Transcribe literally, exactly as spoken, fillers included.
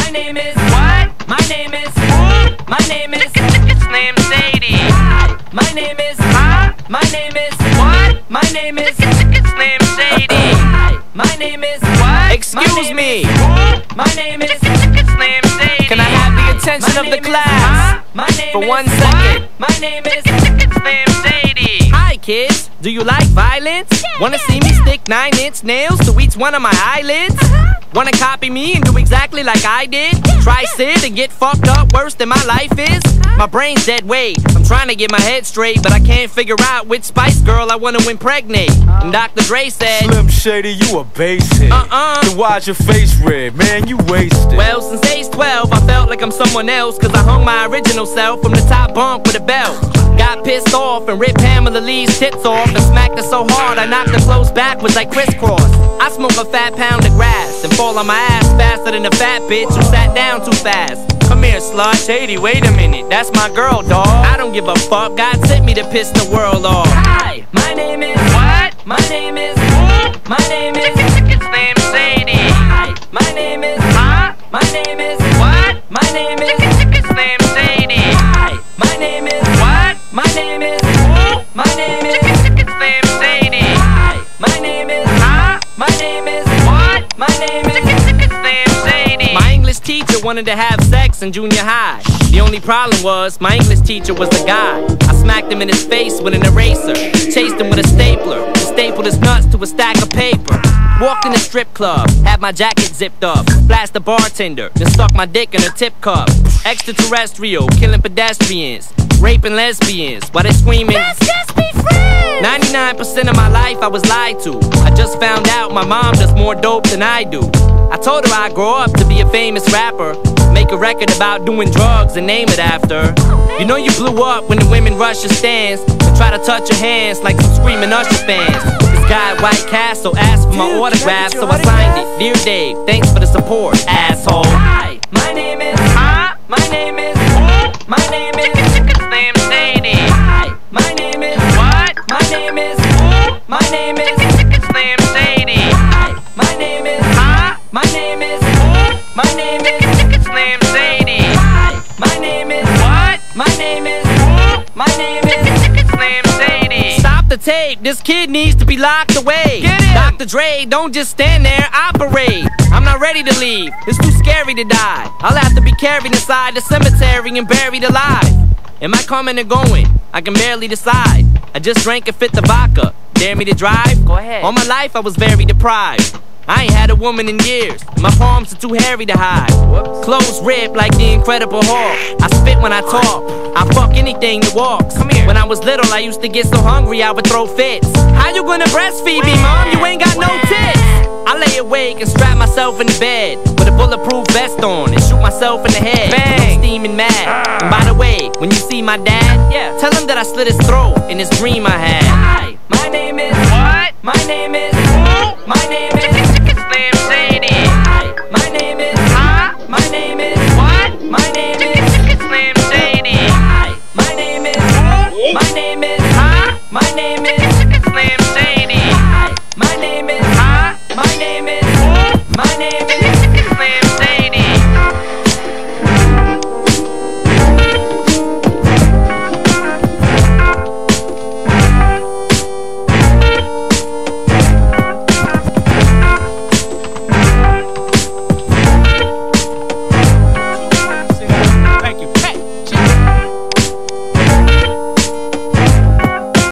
My name is what? My name is My name is It's named Sadie. My name is Huh? My name is What? My name is It's named Sadie. My name is What? Excuse me. My name is It's named Sadie. Can I have the attention of the class My name for is one second? My name is It's named Sadie. Hi kids, do you like violence? Wanna see me stick nine inch nails to each one of my eyelids? Wanna copy me and do exactly like I did? Try sit and get fucked up worse than my life is? My brain's dead weight, I'm trying to get my head straight, but I can't figure out which Spice Girl I wanna impregnate. And Doctor Dre said, Slim Shady, you a basehead. Uh-uh. Then why's your face red? Man, you wasted. Well, since age twelve, I felt like I'm someone else, cause I hung my original self from the top bunk with a belt. Got pissed off and ripped Pamela Lee's tits off and smacked her so hard I knocked her clothes backwards like crisscross. I smoke a fat pound of grass and fall on my ass faster than a fat bitch who sat down too fast. Come here, slut. Shady, wait a minute, that's my girl, dawg. I don't give a fuck, God sent me to piss the world off. Hi, my name is What? My name is My name is It's named Sadie. Hi, my name is Huh? My name is What? My name is It's named Sadie. Hi, my name is What? My name is My name is It's named Sadie. Hi, my name is Huh? My name is What? My name is It's named Sadie. My English teacher wanted to have sex in junior high. The only problem was, my English teacher was a guy. I smacked him in his face with an eraser, chased him with a stapler, and stapled his nuts to a stack of paper. Walked in a strip club, had my jacket zipped up, flashed the bartender, then stuck my dick in her tip cup. Extraterrestrial, killing pedestrians, raping lesbians, while they screaming, Let's just be friends. ninety-nine percent of my life I was lied to. I just found out my mom does more dope than I do. I told her I'd grow up to be a famous rapper, make a record about doing drugs and name it after. You know you blew up when the women rush your stands and try to touch your hands like some screaming Usher fans. This guy at White Castle asked for my autograph, so I signed it. Dear Dave, thanks for the support, asshole. Hi, my name is Huh? My name is My name is It's named Sadie. Hi, my name is What? My name is My name is It's named Sadie. Hi, my name is Huh? My name is My name is It's named Sadie. Hi, my name is What? My name is My name is It's named Sadie. Stop the tape, this kid needs to be locked away. Get him! Doctor Dre, don't just stand there, operate. I'm not ready to leave, it's too scary to die. I'll have to be carried inside the cemetery and buried alive. Am I coming or going? I can barely decide. I just drank a fifth of vodka. Dare me to drive? Go ahead. All my life I was very deprived. I ain't had a woman in years. My palms are too hairy to hide. Whoops. Clothes ripped like the Incredible Hulk. I spit when I talk. I fuck anything that walks. Come here. When I was little, I used to get so hungry I would throw fits. How you gonna breastfeed me, mom? You ain't got no tits. I lay awake and strap myself in the bed with a bulletproof vest on and shoot myself in the head. Bang. I'm steaming mad. And by the way, when you see my dad, Yeah. tell him that I slit his throat in this dream I had. Hi, my name is What? My name is